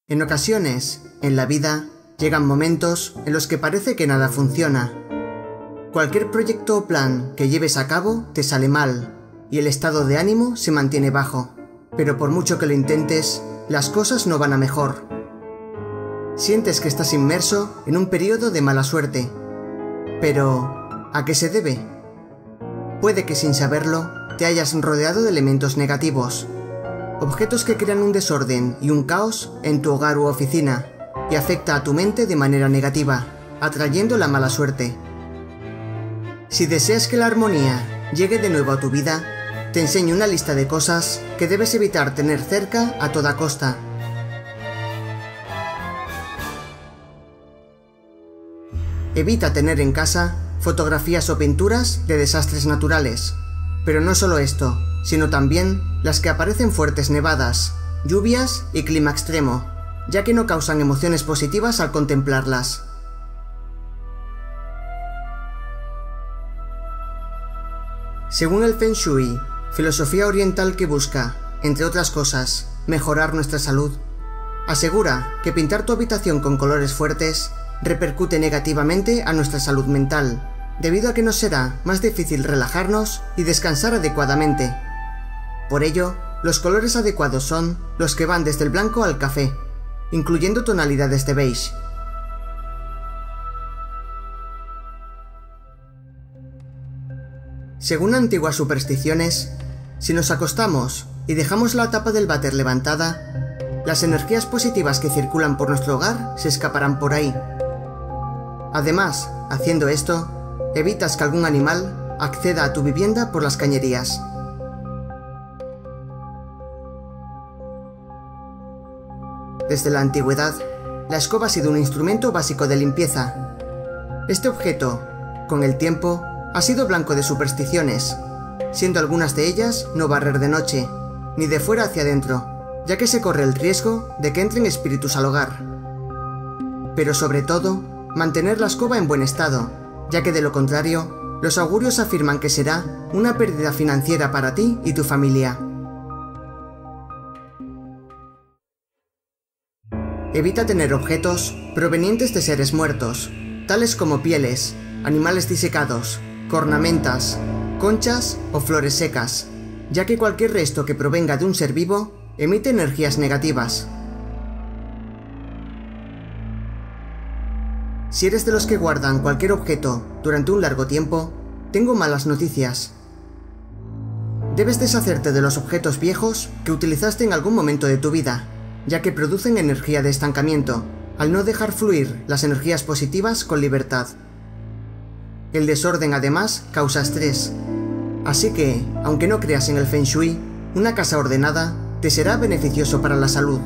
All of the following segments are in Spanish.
En ocasiones, en la vida, llegan momentos en los que parece que nada funciona. Cualquier proyecto o plan que lleves a cabo te sale mal, y el estado de ánimo se mantiene bajo. Pero por mucho que lo intentes, las cosas no van a mejor. Sientes que estás inmerso en un periodo de mala suerte. Pero, ¿a qué se debe? Puede que sin saberlo, te hayas rodeado de elementos negativos. Objetos que crean un desorden y un caos en tu hogar u oficina, y afecta a tu mente de manera negativa, atrayendo la mala suerte. Si deseas que la armonía llegue de nuevo a tu vida, te enseño una lista de cosas que debes evitar tener cerca a toda costa. Evita tener en casa fotografías o pinturas de desastres naturales. Pero no solo esto, sino también las que aparecen fuertes nevadas, lluvias y clima extremo, ya que no causan emociones positivas al contemplarlas. Según el Feng Shui, filosofía oriental que busca, entre otras cosas, mejorar nuestra salud, asegura que pintar tu habitación con colores fuertes repercute negativamente a nuestra salud mental, debido a que nos será más difícil relajarnos y descansar adecuadamente. Por ello, los colores adecuados son los que van desde el blanco al café, incluyendo tonalidades de beige. Según antiguas supersticiones, si nos acostamos y dejamos la tapa del váter levantada, las energías positivas que circulan por nuestro hogar se escaparán por ahí. Además, haciendo esto, evitas que algún animal acceda a tu vivienda por las cañerías. Desde la antigüedad, la escoba ha sido un instrumento básico de limpieza. Este objeto, con el tiempo, ha sido blanco de supersticiones, siendo algunas de ellas no barrer de noche, ni de fuera hacia adentro, ya que se corre el riesgo de que entren espíritus al hogar. Pero sobre todo, mantener la escoba en buen estado, ya que de lo contrario, los augurios afirman que será una pérdida financiera para ti y tu familia. Evita tener objetos provenientes de seres muertos, tales como pieles, animales disecados, cornamentas, conchas o flores secas, ya que cualquier resto que provenga de un ser vivo emite energías negativas. Si eres de los que guardan cualquier objeto durante un largo tiempo, tengo malas noticias. Debes deshacerte de los objetos viejos que utilizaste en algún momento de tu vida, ya que producen energía de estancamiento, al no dejar fluir las energías positivas con libertad. El desorden además causa estrés, así que, aunque no creas en el Feng Shui, una casa ordenada te será beneficioso para la salud.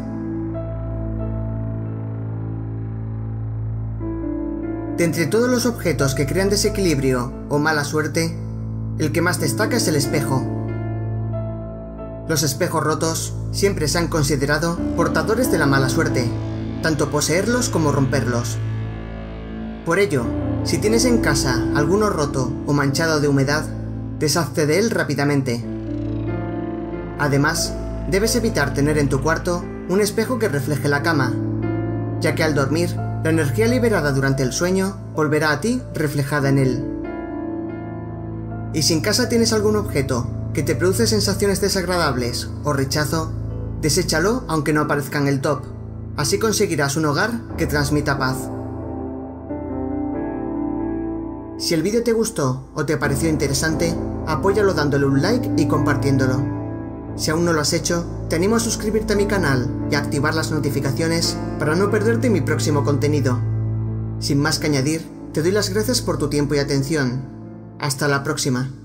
De entre todos los objetos que crean desequilibrio o mala suerte, el que más destaca es el espejo. Los espejos rotos siempre se han considerado portadores de la mala suerte, tanto poseerlos como romperlos. Por ello, si tienes en casa alguno roto o manchado de humedad, deshazte de él rápidamente. Además, debes evitar tener en tu cuarto un espejo que refleje la cama, ya que al dormir, la energía liberada durante el sueño volverá a ti reflejada en él. Y si en casa tienes algún objeto que te produce sensaciones desagradables o rechazo, deséchalo aunque no aparezca en el top. Así conseguirás un hogar que transmita paz. Si el vídeo te gustó o te pareció interesante, apóyalo dándole un like y compartiéndolo. Si aún no lo has hecho, te animo a suscribirte a mi canal y a activar las notificaciones para no perderte mi próximo contenido. Sin más que añadir, te doy las gracias por tu tiempo y atención. Hasta la próxima.